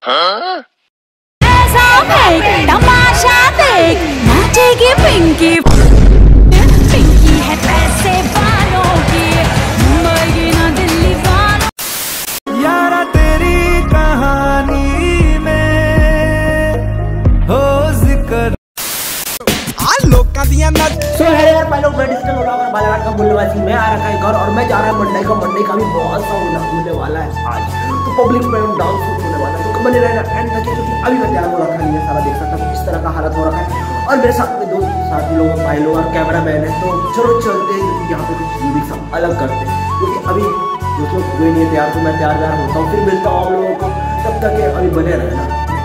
ऐसा फेंक तमाशा देख नाचेगी पिंकी। पिंकी है पैसे वालों की, मुंबई की ना दिल्ली वालों। यारा तेरी कहानी में हो जिक्र लोका दिया ना। सो है यार, पहले मैं डिजिटल व्लॉगर बालाघाट का बोलने मैं आ रखा है घर, और मैं जा रहा हूँ मंडई का भी बहुत सा होने वाला है आज। तो पब्लिक में डांस शूट होने वाला है, तो बने रहना एंड तक, क्योंकि अभी मैं तैयार हो रखा है, ये सारा देख सकता हूँ इस तरह का हालत हो रखा है। और मेरे साथ में दो साथी लोग, भाई लोग और कैमरा मैन है। तो चलो चलते हैं, क्योंकि यहाँ पे कुछ यूनिक सा अलग करते हैं, क्योंकि अभी जो लोग हुए नहीं तैयार, तो मैं तैयार होता हूँ, फिर मिलता हूँ आप लोगों को। तब तक अभी बने रहना।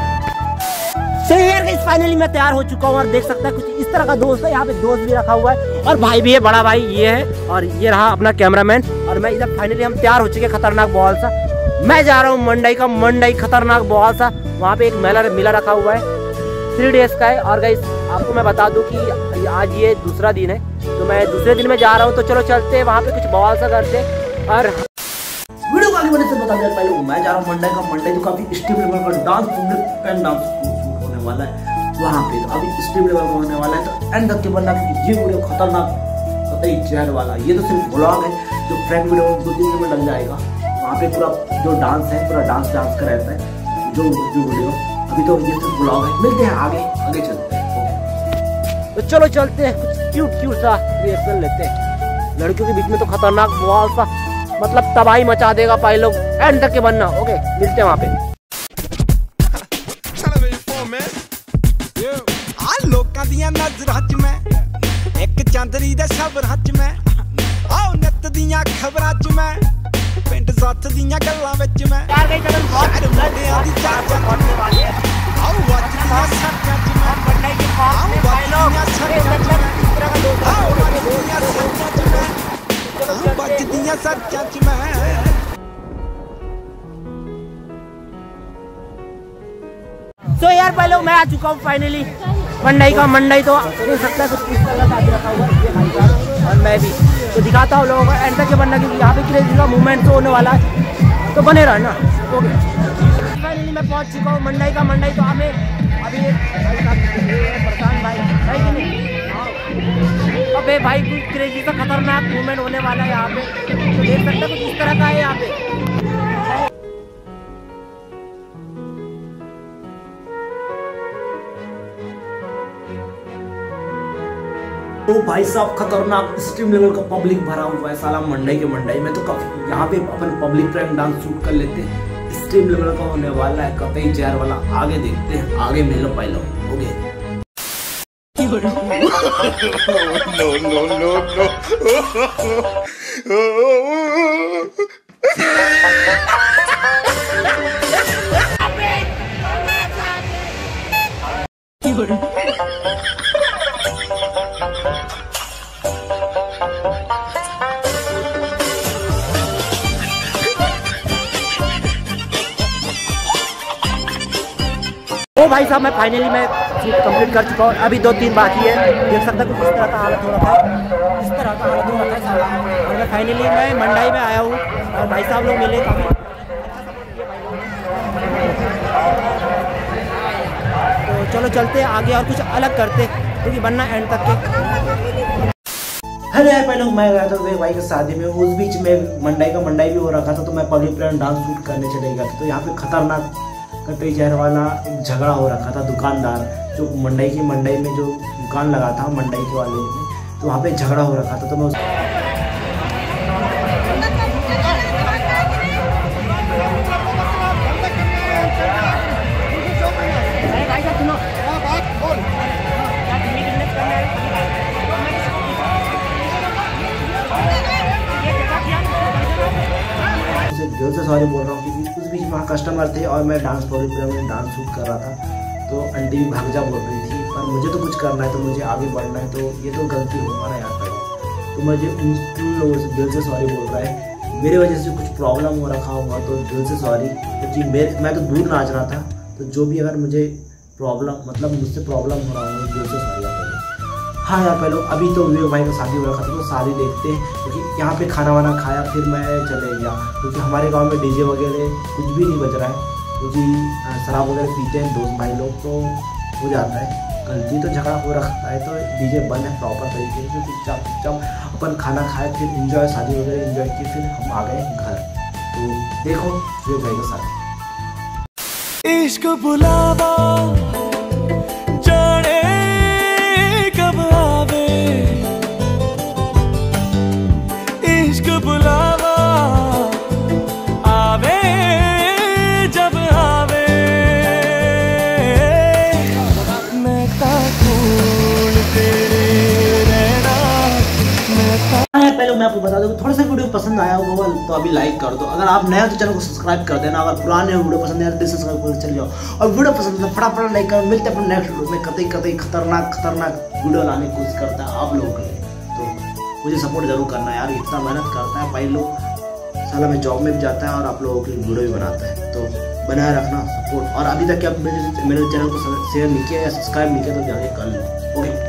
फाइनली मैं तैयार हो चुका हूँ, और देख सकता है कुछ इस तरह का दोस्त है। यहाँ पे दोस्त भी रखा हुआ है, और भाई भी है, बड़ा भाई ये है, और ये रहा अपना कैमरामैन। और मैं इधर फाइनली हम तैयार हो चुके, खतरनाक बॉल सा। मैं जा रहा हूँ मंडई खतरनाक बॉल सा। वहाँ पे एक मेला रखा हुआ है, 3 डेज का है। और गाइस आपको मैं बता दूं कि आज ये दूसरा दिन है, तो मैं दूसरे दिन में जा रहा हूँ। तो चलो चलते हैं, वहाँ पे कुछ बॉल सा करते। और वीडियो को आगे बढ़ने से बता दें पहले, मैं जा रहा हूँ मंडई तो काफी स्टीम लेवल का डांस होने वाला है वहाँ पे। तो अभी स्ट्रीम लेवल का होने वाला है, तो एंड तक के बनना, ये वीडियो खतरनाक कतई चैन वाला। ये तो सिर्फ ब्लॉग है, जो फ्रैंक वीडियो 2-3 दिन में लग जाएगा। वहाँ पे पूरा जो डांस है, पूरा डांस का रहता है जो वीडियो। अभी तो ये सिर्फ ब्लॉग है, मिलते हैं आगे चलते हैं। तो चलो चलते हैं, कुछ क्यूट सा रिएक्शन लेते हैं। लड़कियों के बीच में तो खतरनाक बवाल सा, मतलब तबाही मचा देगा। पाई लोग एंड तक के बनना। ओके, मिलते हैं वहाँ पे। लोकां दियां नज़रां च मैं एक चांदनी दे शबरां च मैं, आओ नित दियां खबरां च मैं, पिंड सत्थ दियां गल्लां विच मैं, शहर मुंडियां दी चाचा आओ अज दियां सच्चां च मैं, आओ दियां सच्चां च मैं, आओ दियां सच्चां च मैं, बच दियां सच्चां च मैं। तो यार पहले मैं आ चुका हूँ फाइनली मंडई तो देख सकता है कुछ इस तरह का रखा हुआ है भाई साहब। और मैं भी तो दिखाता हूँ लोगों को एंड तक के बनना, क्योंकि यहाँ पे क्रेजी का मूवमेंट तो होने वाला है, तो बने रहना। ओके, फाइनली मैं पहुँच चुका हूँ मंडई तो हमें अभी प्रशांत भाई कि नहीं, अबे भाई कुछ क्रेजी सा खतरनाक मूवमेंट होने वाला है यहाँ पे। तो देख सकते हैं कुछ इस तरह का है यहाँ पे। तो भाई साहब खतरनाक स्ट्रीम लेवल का पब्लिक भरा हुआ है साला मंडई में। तो काफी यहाँ पे अपन पब्लिक प्रैंक डांस शूट कर लेते हैं। स्ट्रीम लेवल का होने वाला है, कतई जहर वाला। आगे देखते हैं, आगे मिलो पहले। ओके ओ भाई साहब, मैं फाइनली मैं कंप्लीट कर चुका हूँ। अभी 2-3 बाकी है। देख सकता है कुछ इस तरह का हालत हो रखा है, इस तरह का हालत हो रखा है सारा। और मैं फाइनली मैं मंडई में आया हूँ, और भाई साहब लोग मिले काफी। तो चलो चलते हैं आगे और कुछ अलग करते, क्योंकि बनना एंड तक के। अरे यार पहले मैं गया था भाई की शादी में, उस बीच में मंडई भी हो रखा था, तो मैं पब्लिक प्रैंक डांस शूट करने चले गया था। तो यहाँ पे खतरनाक कतई जहर वाला एक झगड़ा हो रखा था। दुकानदार जो मंडई में जो दुकान लगा था मंडई के वाले में, तो वहाँ पे झगड़ा हो रखा था। तो मैं दिल से सॉरी बोल रहा हूँ, क्योंकि उस बीच वहाँ कस्टमर थे और मैं डांस प्रोग्राम में डांस शूट कर रहा था। तो आंटी भी भाग जा बोल रही थी, पर मुझे तो कुछ करना है, तो मुझे आगे बढ़ना है, तो ये तो गलती होगा ना यहाँ पर। तो मुझे उन लोगों से दिल से सॉरी बोल रहा है। मेरी वजह से कुछ प्रॉब्लम हो रखा होगा, तो दिल से सॉरी। क्योंकि मैं तो दूर नाच रहा था, तो जो भी अगर मुझे प्रॉब्लम, मतलब मुझसे प्रॉब्लम हो रहा होगा, दिल से सॉरी। हाँ यार पहले अभी तो विवेक भाई का शादी हो रखा था, तो शादी देखते हैं, क्योंकि यहाँ पे खाना वाना खाया, फिर मैं चले गया, क्योंकि हमारे गांव में डीजे वगैरह कुछ भी नहीं बज रहा है। क्योंकि शराब वगैरह पीते हैं दोस्त भाई लोग तो हो जाता है गलती, तो झगड़ा हो रखता है। तो डीजे बंद है प्रॉपर तरीके से, चुपचाप अपन खाना खाए, फिर इंजॉय शादी वगैरह इंजॉय किए, फिर हम आ गए घर। तो देखो वीडियो जाएगा साथ। इश्क बुलावा जाने कब आवे, इश्क बुलावा आवे जब आवे, मैं ताकूल तेरे रहना, पहले मैं आपको बता दूं थोड़ा सा वीडियो पसंद आया होगा तो अभी लाइक कर दो। अगर आप नए हो तो चैनल को सब्सक्राइब कर देना। अगर पुराने वीडियो पसंद है तो डिससब्सक्राइब कर चले जाओ, और वीडियो पसंद है फटाफट लाइक कर। मिलते हैं अपने नेक्स्ट वीडियो में। कतई खतरनाक वीडियो लाने की कोशिश करता है आप लोगों के लिए, तो मुझे सपोर्ट जरूर करना यार। इतना मेहनत करता है भाई लोग, साला में जॉब में भी जाता है और आप लोगों के लिए वीडियो भी बनाता है, तो बनाए रखना सपोर्ट। और अभी तक आप मेरे चैनल को शेयर नहीं किया या सब्सक्राइब नहीं किया तो जाके कर लो। ओके।